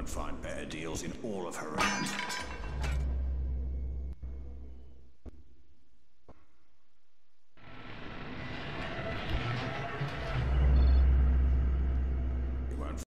won't find better deals in all of Haran.